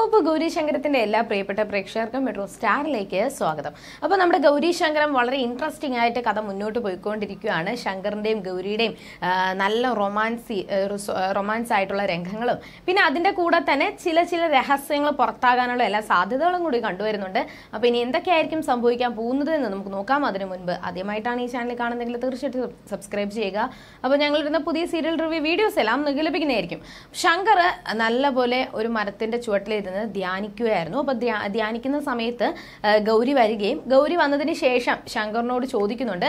അപ്പോൾ ഗൗരി ശങ്കരത്തിന്റെ എല്ലാ പ്രിയപ്പെട്ട പ്രേക്ഷകർക്കും മെട്രോ സ്റ്റാറിലേക്ക് സ്വാഗതം. അപ്പോൾ നമ്മുടെ ഗൗരി ശങ്കരം വളരെ ഇൻട്രസ്റ്റിംഗ് ആയിട്ട് കഥ മുന്നോട്ട് പോയിക്കൊണ്ടിരിക്കുകയാണ്. ശങ്കറിന്റെയും ഗൗരിയുടെയും നല്ല റൊമാൻസ് ആയിട്ടുള്ള രംഗങ്ങളും പിന്നെ അതിന്റെ കൂടെ തന്നെ ചില രഹസ്യങ്ങൾ പുറത്താകാനുള്ള എല്ലാ സാധ്യതകളും കൂടി കണ്ടുവരുന്നുണ്ട്. അപ്പോൾ ഇനി എന്തൊക്കെയായിരിക്കും സംഭവിക്കാൻ പോകുന്നത് എന്ന് നമുക്ക് നോക്കാം. അതിനു മുൻപ് ആദ്യമായിട്ടാണ് ഈ ചാനൽ കാണുന്നതെങ്കിൽ തീർച്ചയായിട്ടും സബ്സ്ക്രൈബ് ചെയ്യുക. അപ്പോൾ ഞങ്ങളിരുന്ന പുതിയ സീരിയൽ റിവ്യൂ വീഡിയോസ് എല്ലാം ലഭിക്കുന്നതായിരിക്കും. ശങ്കർ നല്ലപോലെ ഒരു മരത്തിന്റെ ചുവട്ടിലിരുന്ന് ധ്യാനിക്കുകയായിരുന്നു. അപ്പൊ ധ്യാനിക്കുന്ന സമയത്ത് ഗൗരി വരികയും ഗൗരി വന്നതിന് ശേഷം ശങ്കറിനോട് ചോദിക്കുന്നുണ്ട്,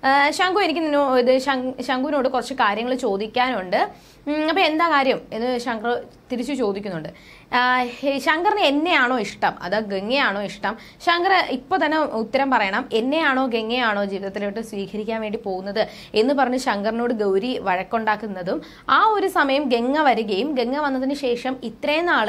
ശങ്കുവിനോട് കുറച്ച് കാര്യങ്ങൾ ചോദിക്കാനുണ്ട്, അപ്പൊ എന്താ കാര്യം എന്ന് ശങ്കർ തിരിച്ചു ചോദിക്കുന്നുണ്ട്. ശങ്കറിന് എന്നെയാണോ ഇഷ്ടം അതോ ഗംഗയാണോ ഇഷ്ടം? ശങ്കർ ഇപ്പൊ തന്നെ ഉത്തരം പറയണം. എന്നെയാണോ ഗംഗയാണോ ജീവിതത്തിലോട്ട് സ്വീകരിക്കാൻ വേണ്ടി പോകുന്നത് എന്ന് പറഞ്ഞ് ശങ്കറിനോട് ഗൗരി വഴക്കുണ്ടാക്കുന്നതും ആ ഒരു സമയം ഗംഗ വരികയും ഗംഗ വന്നതിന് ശേഷം ഇത്രയും നാള്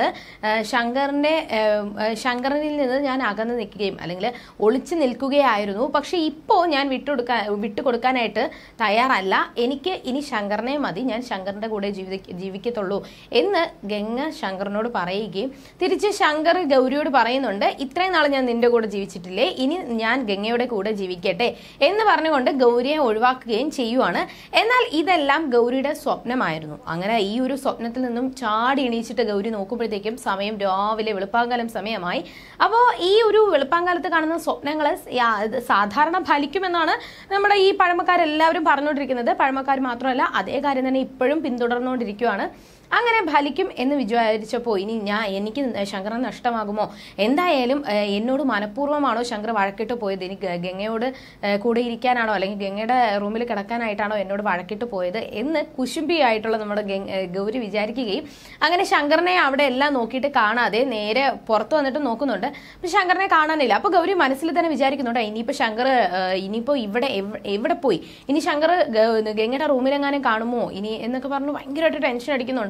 ശങ്കറിനിൽ നിന്ന് ഞാൻ അകന്ന് നിൽക്കുകയും അല്ലെങ്കിൽ ഒളിച്ചു നിൽക്കുകയായിരുന്നു, പക്ഷെ ഇപ്പോ ഞാൻ വിട്ടുകൊടുക്കാനായിട്ട് തയ്യാറല്ല, എനിക്ക് ഇനി ശങ്കറിനെ മതി, ഞാൻ ശങ്കറിന്റെ കൂടെ ജീവിക്കത്തുള്ളൂ എന്ന് ഗംഗ ശങ്കറിനോട് പറയുകയും തിരിച്ച് ശങ്കർ ഗൗരിയോട് പറയുന്നുണ്ട്, ഇത്രയും നാൾ ഞാൻ നിന്റെ കൂടെ ജീവിച്ചിട്ടില്ലേ, ഇനി ഞാൻ ഗംഗയുടെ കൂടെ ജീവിക്കട്ടെ എന്ന് പറഞ്ഞുകൊണ്ട് ഗൗരിയെ ഒഴിവാക്കുകയും ചെയ്യുവാണ്. എന്നാൽ ഇതെല്ലാം ഗൗരിയുടെ സ്വപ്നമായിരുന്നു. അങ്ങനെ ഈ ഒരു സ്വപ്നത്തിൽ നിന്നും ചാടി എണീച്ചിട്ട് ഗൗരി നോക്കുമ്പോഴത്തേക്കും സമയം രാവിലെ വെളുപ്പാങ്കാലം സമയമായി. അപ്പോൾ ഈ ഒരു വെളുപ്പാങ്കാലത്ത് കാണുന്ന സ്വപ്നങ്ങൾ സാധാരണ ഫലിക്കുമെന്നാണ് നമ്മുടെ ഈ പഴമക്കാരെല്ലാവരും പറഞ്ഞുകൊണ്ടിരിക്കുന്നത്. പഴമക്കാർ മാത്രമല്ല, അതേ കാര്യം തന്നെ ഇപ്പോഴും പിന്തുടർന്നുകൊണ്ടിരിക്കുകയാണ്. അങ്ങനെ ഫലിക്കും എന്ന് വിചാരിച്ചപ്പോൾ ഇനി എനിക്ക് ശങ്കറിന് നഷ്ടമാകുമോ? എന്തായാലും എന്നോട് മനഃപൂർവ്വമാണോ ശങ്കർ വഴക്കിട്ട് പോയത്? എനിക്ക് ഗംഗയോട് കൂടെ ഇരിക്കാനാണോ അല്ലെങ്കിൽ ഗംഗയുടെ റൂമിൽ കിടക്കാനായിട്ടാണോ എന്നോട് വഴക്കിട്ട് പോയത് എന്ന് കുശുംബിയായിട്ടുള്ള നമ്മുടെ ഗൗരി വിചാരിക്കുകയും അങ്ങനെ ശങ്കറിനെ അവിടെ എല്ലാം നോക്കിയിട്ട് കാണാതെ നേരെ പുറത്ത് വന്നിട്ട് നോക്കുന്നുണ്ട്. അപ്പൊ ശങ്കറിനെ കാണാനില്ല. അപ്പൊ ഗൗരി മനസ്സിൽ തന്നെ വിചാരിക്കുന്നുണ്ട്, ഇനിയിപ്പോ എവിടെ പോയി? ഇനി ശങ്കർ ഗംഗയുടെ റൂമിലെങ്ങാനും കാണുമോ ഇനി എന്നൊക്കെ പറഞ്ഞു ഭയങ്കരമായിട്ട് ടെൻഷൻ അടിക്കുന്നുണ്ട്.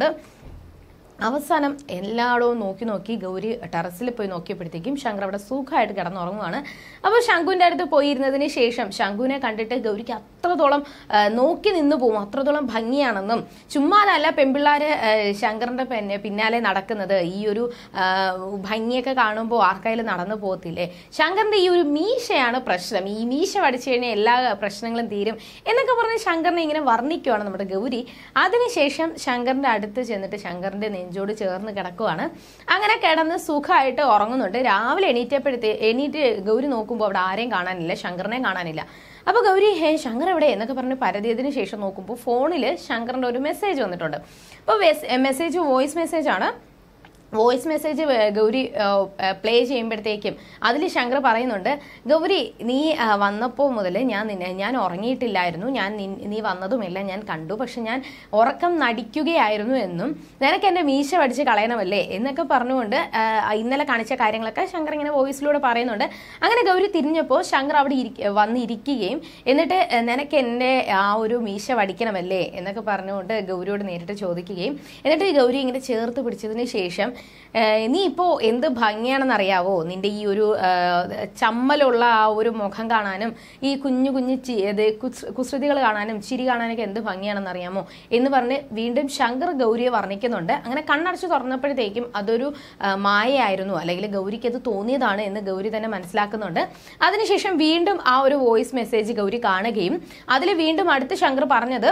അവസാനം എല്ലായിടവും നോക്കി ഗൗരി ടെറസിൽ പോയി നോക്കിയപ്പോഴത്തേക്കും ശങ്കർ അവിടെ സുഖമായിട്ട് കിടന്നുറങ്ങുവാണ്. അപ്പോൾ ശങ്കുവിൻ്റെ അടുത്ത് പോയിരുന്നതിന് ശേഷം ശങ്കുവിനെ കണ്ടിട്ട് ഗൗരിക്ക് അത്രത്തോളം നോക്കി നിന്ന് പോകും, അത്രത്തോളം ഭംഗിയാണെന്നും ചുമ്മാതല്ല പെൺപിള്ളേര് ശങ്കറിന്റെ പിന്നാലെ നടക്കുന്നത്, ഈ ഒരു ഭംഗിയൊക്കെ കാണുമ്പോൾ ആർക്കായാലും നടന്നു പോകത്തില്ലേ, ശങ്കറിന്റെ ഈ ഒരു മീശയാണ് പ്രശ്നം, ഈ മീശ പഠിച്ചു കഴിഞ്ഞാൽ എല്ലാ പ്രശ്നങ്ങളും തീരും എന്നൊക്കെ പറഞ്ഞ് ശങ്കറിനെ ഇങ്ങനെ വർണ്ണിക്കുവാണ് നമ്മുടെ ഗൗരി. അതിനുശേഷം ശങ്കറിന്റെ അടുത്ത് ചെന്നിട്ട് ശങ്കറിന്റെ നെഞ്ചോട് ചേർന്ന് കിടക്കുവാണ്. അങ്ങനെ കിടന്ന് സുഖമായിട്ട് ഉറങ്ങുന്നുണ്ട്. രാവിലെ എണീറ്റ് ഗൗരി നോക്കുമ്പോൾ അവിടെ ആരെയും കാണാനില്ല, ശങ്കറിനെ കാണാനില്ല. അപ്പൊ ഗൗരി ശങ്കർ എവിടെ എന്നൊക്കെ പറഞ്ഞ് പരതിയതിനു ശേഷം നോക്കുമ്പോൾ ഫോണിൽ ശങ്കറിന്റെ ഒരു മെസ്സേജ് വന്നിട്ടുണ്ട്. അപ്പോൾ മെസ്സേജ് വോയിസ് മെസ്സേജ് ആണ്. വോയിസ് മെസ്സേജ് ഗൗരി പ്ലേ ചെയ്യുമ്പോഴത്തേക്കും അതിൽ ശങ്കർ പറയുന്നുണ്ട്, ഗൗരി നീ വന്നപ്പോൾ മുതൽ ഞാൻ ഉറങ്ങിയിട്ടില്ലായിരുന്നു, നീ വന്നതുമില്ല ഞാൻ കണ്ടു, പക്ഷെ ഞാൻ ഉറക്കം നടിക്കുകയായിരുന്നു എന്നും നിനക്ക് എൻ്റെ മീശ പഠിച്ച് കളയണമല്ലേ എന്നൊക്കെ പറഞ്ഞുകൊണ്ട് ഇന്നലെ കാണിച്ച കാര്യങ്ങളൊക്കെ ശങ്കർ ഇങ്ങനെ വോയിസിലൂടെ പറയുന്നുണ്ട്. അങ്ങനെ ഗൗരി തിരിഞ്ഞപ്പോൾ ശങ്കർ അവിടെ വന്നിരിക്കുകയും എന്നിട്ട് നിനക്ക് എൻ്റെ ആ ഒരു മീശ പഠിക്കണമല്ലേ എന്നൊക്കെ പറഞ്ഞുകൊണ്ട് ഗൗരിയോട് നേരിട്ട് ചോദിക്കുകയും എന്നിട്ട് ഗൗരി ഇങ്ങനെ ചേർത്ത് പിടിച്ചതിന് ശേഷം നീ ഇപ്പോ എന്ത് ഭംഗിയാണെന്നറിയാവോ, നിന്റെ ഈ ഒരു ചമ്മലുള്ള ആ ഒരു മുഖം കാണാനും ഈ കുഞ്ഞു കുസൃതികൾ കാണാനും ചിരി കാണാനൊക്കെ എന്ത് ഭംഗിയാണെന്നറിയാമോ എന്ന് പറഞ്ഞ് വീണ്ടും ശങ്കർ ഗൗരിയെ വർണ്ണിക്കുന്നുണ്ട്. അങ്ങനെ കണ്ണടച്ച് തുറന്നപ്പോഴത്തേക്കും അതൊരു മായയായിരുന്നു, അല്ലെങ്കിൽ ഗൗരിക്ക് അത് തോന്നിയതാണ് എന്ന് ഗൗരി തന്നെ മനസ്സിലാക്കുന്നുണ്ട്. അതിനുശേഷം വീണ്ടും ആ ഒരു വോയിസ് മെസ്സേജ് ഗൗരി കാണുകയും അതിൽ വീണ്ടും അടുത്ത് ശങ്കർ പറഞ്ഞത്,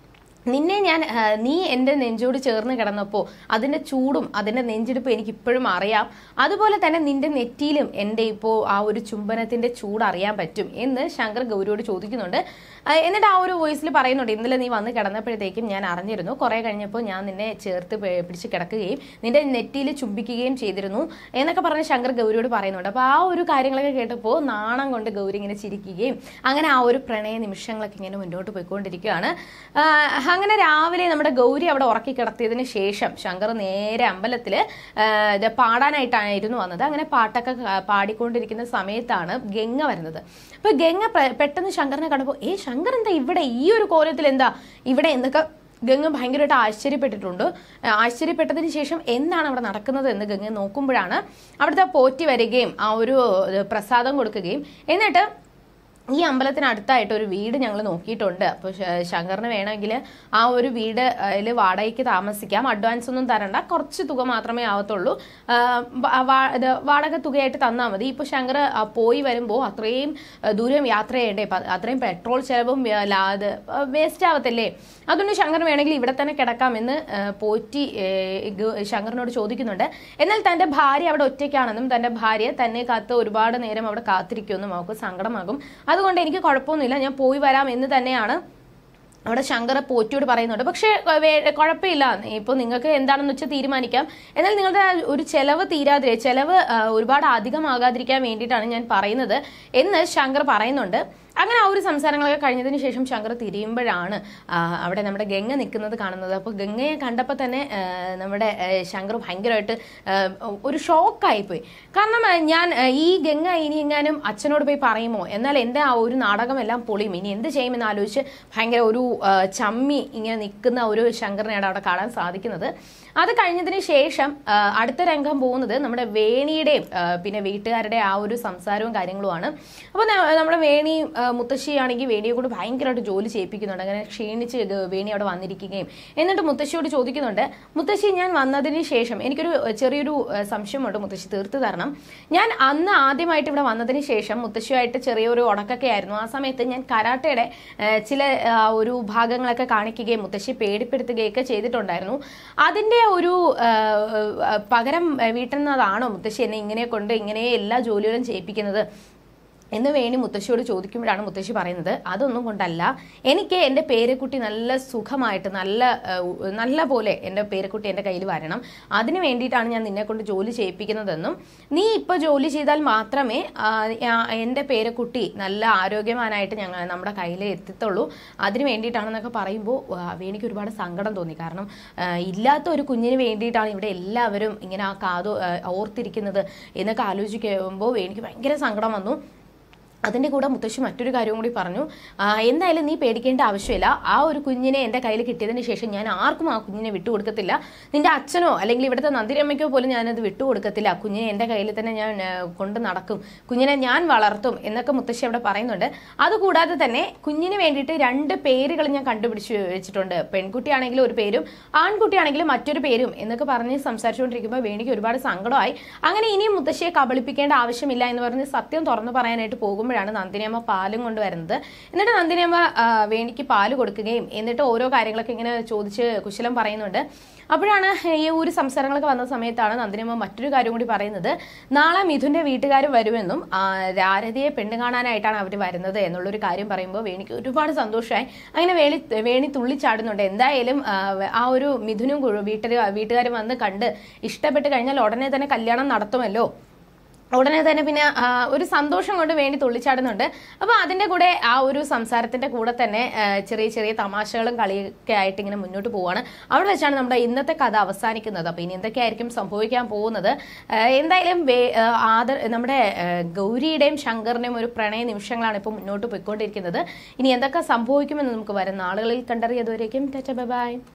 നീ എൻ്റെ നെഞ്ചോട് ചേർന്ന് കിടന്നപ്പോൾ അതിൻ്റെ ചൂടും അതിൻ്റെ നെഞ്ചിടിപ്പും എനിക്ക് ഇപ്പോഴും അറിയാം, അതുപോലെ തന്നെ നിന്റെ നെറ്റിയിലും എൻ്റെ ഇപ്പോൾ ആ ഒരു ചുംബനത്തിൻ്റെ ചൂട് അറിയാൻ പറ്റും എന്ന് ശങ്കർ ഗൗരിയോട് ചോദിക്കുന്നുണ്ട്. എന്നിട്ട് ആ ഒരു വോയിസിൽ പറയുന്നുണ്ട്, ഇന്നലെ നീ വന്ന് കിടന്നപ്പോഴത്തേക്കും ഞാൻ അറിഞ്ഞിരുന്നു, കുറെ കഴിഞ്ഞപ്പോൾ ഞാൻ നിന്നെ ചേർത്ത് പിടിച്ച് കിടക്കുകയും നിന്റെ നെറ്റിയിൽ ചുംബിക്കുകയും ചെയ്തിരുന്നു എന്നൊക്കെ പറഞ്ഞ് ശങ്കർ ഗൗരിയോട് പറയുന്നുണ്ട്. അപ്പോൾ ആ ഒരു കാര്യങ്ങളൊക്കെ കേട്ടപ്പോൾ നാണം കൊണ്ട് ഗൗരി ഇങ്ങനെ ചിരിക്കുകയും അങ്ങനെ ആ ഒരു പ്രണയ നിമിഷങ്ങളൊക്കെ ഇങ്ങനെ മുന്നോട്ട് പോയിക്കൊണ്ടിരിക്കുകയാണ്. അങ്ങനെ രാവിലെ നമ്മുടെ ഗൗരി അവിടെ ഉറക്കി കിടത്തിയതിന് ശേഷം ശങ്കർ നേരെ അമ്പലത്തിൽ പാടാനായിട്ടായിരുന്നു വന്നത്. അങ്ങനെ പാട്ടൊക്കെ പാടിക്കൊണ്ടിരിക്കുന്ന സമയത്താണ് ഗംഗ വരുന്നത്. അപ്പൊ ഗംഗ പെട്ടെന്ന് ശങ്കറിനെ കണ്ടപ്പോൾ ശങ്കർ എന്താ ഇവിടെ ഈ ഒരു കോലത്തിൽ, എന്താ ഇവിടെ എന്നൊക്കെ ഗംഗ ഭയങ്കരമായിട്ട് ആശ്ചര്യപ്പെട്ടതിന് ശേഷം എന്താണ് അവിടെ നടക്കുന്നത് എന്ന് ഗംഗ നോക്കുമ്പോഴാണ് അവിടുത്തെ പോറ്റി വരികയും ആ ഒരു പ്രസാദം കൊടുക്കുകയും എന്നിട്ട് ഈ അമ്പലത്തിനടുത്തായിട്ട് ഒരു വീട് ഞങ്ങൾ നോക്കിയിട്ടുണ്ട്. അപ്പോൾ ശങ്കറിന് വേണമെങ്കിൽ ആ ഒരു വീട് വാടകയ്ക്ക് താമസിക്കാം. അഡ്വാൻസ് ഒന്നും തരണ്ട, കുറച്ച് തുക മാത്രമേ ആവത്തുള്ളൂ. വാടക തുകയായിട്ട് തന്നാൽ മതി. ഇപ്പോൾ ശങ്കർ പോയി വരുമ്പോൾ അത്രയും ദൂരം യാത്ര ചെയ്യണ്ടേ, അത്രയും പെട്രോൾ ചെലവും വേസ്റ്റ് ആവത്തില്ലേ? അതുകൊണ്ട് ശങ്കർ വേണമെങ്കിൽ ഇവിടെ തന്നെ കിടക്കാമെന്ന് പോറ്റി ശങ്കറിനോട് ചോദിക്കുന്നുണ്ട്. എന്നാൽ തന്റെ ഭാര്യ അവിടെ ഒറ്റയ്ക്കാണെന്നും തന്റെ ഭാര്യ തന്നെ കാത്ത് ഒരുപാട് നേരം അവിടെ കാത്തിരിക്കുമെന്നും അവർക്ക് സങ്കടമാകും. അതുകൊണ്ട് എനിക്ക് കുഴപ്പമൊന്നുമില്ല, ഞാൻ പോയി വരാം എന്ന് തന്നെയാണ് അവിടെ ശങ്കർ പോറ്റിയോട് പറയുന്നുണ്ട്. പക്ഷേ കുഴപ്പമില്ല, ഇപ്പോൾ നിങ്ങൾക്ക് എന്താണെന്ന് വെച്ചാൽ തീരുമാനിക്കാം. എന്നാൽ നിങ്ങളുടെ ഒരു ചെലവ് ചെലവ് ഒരുപാട് അധികമാകാതിരിക്കാൻ വേണ്ടിയിട്ടാണ് ഞാൻ പറയുന്നത് എന്ന് ശങ്കർ പറയുന്നുണ്ട്. അങ്ങനെ ആ ഒരു സംസാരങ്ങളൊക്കെ കഴിഞ്ഞതിന് ശേഷം ശങ്കർ തിരിയുമ്പോഴാണ് അവിടെ നമ്മുടെ ഗംഗ നിൽക്കുന്നത് കാണുന്നത്. അപ്പോൾ ഗംഗയെ കണ്ടപ്പോൾ തന്നെ നമ്മുടെ ശങ്കർ ഭയങ്കരമായിട്ട് ഒരു ഷോക്കായിപ്പോയി. കാരണം ഞാൻ ഈ ഗംഗ ഇനി എങ്ങാനും അച്ഛനോട് പോയി പറയുമോ, എന്നാൽ എൻ്റെ ആ ഒരു നാടകമെല്ലാം പൊളിയും, ഇനി എന്ത് ചെയ്യുമെന്ന് ആലോചിച്ച് ഭയങ്കര ഒരു ചമ്മി ഇങ്ങനെ നിൽക്കുന്ന ഒരു ശങ്കറിനെയാണ് അവിടെ കാണാൻ സാധിക്കുന്നത്. അത് കഴിഞ്ഞതിന് ശേഷം അടുത്ത രംഗം പോകുന്നത് നമ്മുടെ വേണിയുടെയും പിന്നെ വീട്ടുകാരുടെ ആ ഒരു സംസാരവും കാര്യങ്ങളുമാണ്. അപ്പോൾ നമ്മുടെ വേണി മുത്തശ്ശിയാണെങ്കിൽ വേണിയെ കൊണ്ട് ഭയങ്കരമായിട്ട് ജോലി ചെയ്യിപ്പിക്കുന്നുണ്ട്. അങ്ങനെ ക്ഷീണിച്ച് വേണി അവിടെ വന്നിരിക്കുകയും എന്നിട്ട് മുത്തശ്ശിയോട് ചോദിക്കുന്നുണ്ട്, മുത്തശ്ശി ഞാൻ വന്നതിന് ശേഷം എനിക്കൊരു ചെറിയൊരു സംശയമുണ്ട്, മുത്തശ്ശി തീർത്തു തരണം. ഞാൻ അന്ന് ആദ്യമായിട്ട് ഇവിടെ വന്നതിന് ശേഷം മുത്തശ്ശിയായിട്ട് ചെറിയൊരു ഉടക്കൊക്കെ ആയിരുന്നു. ആ സമയത്ത് ഞാൻ കരാട്ടയുടെ ചില ഒരു ഭാഗങ്ങളൊക്കെ കാണിക്കുകയും മുത്തശ്ശി പേടിപ്പെടുത്തുകയൊക്കെ ചെയ്തിട്ടുണ്ടായിരുന്നു. അതിൻ്റെ ഒരു പകരം വീട്ടുന്നതാണോ മുത്തശ്ശി എന്നെ ഇങ്ങനെ കൊണ്ട് ഇങ്ങനെ എല്ലാ ജോലികളും ചെയ്യിപ്പിക്കുന്നത് എന്ന് വേണി മുത്തശ്ശിയോട് ചോദിക്കുമ്പോഴാണ് മുത്തശ്ശി പറയുന്നത്, അതൊന്നും കൊണ്ടല്ല, എനിക്ക് എൻ്റെ പേരക്കുട്ടി നല്ല സുഖമായിട്ട് നല്ല പോലെ എൻ്റെ പേരക്കുട്ടി എൻ്റെ കയ്യിൽ വരണം, അതിന് വേണ്ടിയിട്ടാണ് ഞാൻ നിന്നെ കൊണ്ട് ജോലി ചെയ്യിപ്പിക്കുന്നതെന്നും നീ ഇപ്പോൾ ജോലി ചെയ്താൽ മാത്രമേ എൻ്റെ പേരക്കുട്ടി നല്ല ആരോഗ്യവാനായിട്ട് നമ്മുടെ കയ്യിൽ എത്തത്തുള്ളൂ, അതിന് വേണ്ടിയിട്ടാണെന്നൊക്കെ പറയുമ്പോൾ വേണിക്ക് ഒരുപാട് സങ്കടം തോന്നി. കാരണം ഇല്ലാത്ത ഒരു കുഞ്ഞിന് വേണ്ടിയിട്ടാണ് ഇവിടെ എല്ലാവരും ഇങ്ങനെ ആ ഓർത്തിരിക്കുന്നത് എന്നൊക്കെ ആലോചിക്കുമ്പോൾ വേണിക്ക് ഭയങ്കര സങ്കടം വന്നു. അതിൻ്റെ കൂടെ മുത്തശ്ശി മറ്റൊരു കാര്യം കൂടി പറഞ്ഞു, എന്തായാലും നീ പേടിക്കേണ്ട ആവശ്യമില്ല, ആ ഒരു കുഞ്ഞിനെ എൻ്റെ കയ്യിൽ കിട്ടിയതിന് ശേഷം ഞാൻ ആർക്കും ആ കുഞ്ഞിനെ വിട്ടുകൊടുക്കത്തില്ല, നിന്റെ അച്ഛനോ അല്ലെങ്കിൽ ഇവിടുത്തെ നന്ദിരമ്മയ്ക്കോ പോലും ഞാനത് വിട്ടുകൊടുക്കത്തില്ല, കുഞ്ഞിനെ എൻ്റെ കയ്യിൽ തന്നെ ഞാൻ കൊണ്ട് നടക്കും, കുഞ്ഞിനെ ഞാൻ വളർത്തും എന്നൊക്കെ മുത്തശ്ശി അവിടെ പറയുന്നുണ്ട്. അതുകൂടാതെ തന്നെ കുഞ്ഞിന് വേണ്ടിയിട്ട് 2 പേരുകൾ ഞാൻ കണ്ടുപിടിച്ച് വെച്ചിട്ടുണ്ട്, പെൺകുട്ടിയാണെങ്കിലും ഒരു പേരും ആൺകുട്ടിയാണെങ്കിലും മറ്റൊരു പേരും എന്നൊക്കെ പറഞ്ഞ് സംസാരിച്ചുകൊണ്ടിരിക്കുമ്പോൾ വേണിക്ക് ഒരുപാട് സങ്കടമായി. അങ്ങനെ ഇനിയും മുത്തശ്ശിയെ കബളിപ്പിക്കേണ്ട ആവശ്യമില്ല എന്ന് പറഞ്ഞ് സത്യം തുറന്നു പറയാനായിട്ട് പോകുമ്പോൾ നന്ദിനിയമ്മ പാലും കൊണ്ടുവരുന്നത്. എന്നിട്ട് നന്ദിനിയമ്മ വേണിക്ക് പാല് കൊടുക്കുകയും എന്നിട്ട് ഓരോ കാര്യങ്ങളൊക്കെ ഇങ്ങനെ ചോദിച്ച് കുശലം പറയുന്നുണ്ട്. അപ്പോഴാണ് ഈ ഒരു സംസാരങ്ങളൊക്കെ വന്ന സമയത്താണ് നന്ദിനിയമ്മ മറ്റൊരു കാര്യം കൂടി പറയുന്നത്, നാളെ മിഥുന്റെ വീട്ടുകാർ വരുമെന്നും രാരതിയെ പെണ്ണ് കാണാനായിട്ടാണ് അവർ വരുന്നത് എന്നുള്ളൊരു കാര്യം പറയുമ്പോൾ വേണിക്ക് ഒരുപാട് സന്തോഷമായി. അങ്ങനെ വേണി തുള്ളിച്ചാടുന്നുണ്ട്. എന്തായാലും ആ ഒരു മിഥുനും വീട്ടുകാരും വന്ന് കണ്ട് ഇഷ്ടപ്പെട്ട് കഴിഞ്ഞാൽ ഉടനെ തന്നെ കല്യാണം നടത്തുമല്ലോ, ഉടനെ തന്നെ പിന്നെ ഒരു സന്തോഷം കൊണ്ട് വേണ്ടി തുള്ളിച്ചാടുന്നുണ്ട്. അപ്പോൾ അതിൻ്റെ കൂടെ ആ ഒരു സംസാരത്തിൻ്റെ കൂടെ തന്നെ ചെറിയ ചെറിയ തമാശകളും കളിയൊക്കെ ആയിട്ട് ഇങ്ങനെ മുന്നോട്ട് പോവുകയാണ്. അവിടെ വെച്ചാണ് നമ്മുടെ ഇന്നത്തെ കഥ അവസാനിക്കുന്നത്. അപ്പോൾ ഇനി എന്തൊക്കെയായിരിക്കും സംഭവിക്കാൻ പോകുന്നത്? എന്തായാലും നമ്മുടെ ഗൗരിയുടെയും ശങ്കറിൻ്റെയും ഒരു പ്രണയ നിമിഷങ്ങളാണ് ഇപ്പോൾ മുന്നോട്ട് പോയിക്കൊണ്ടിരിക്കുന്നത്. ഇനി എന്തൊക്കെ സംഭവിക്കുമെന്ന് നമുക്ക് വരും നാളുകളിൽ കണ്ടറിയാം. അതുവരേക്കും ടാറ്റാ ബൈ ബൈ.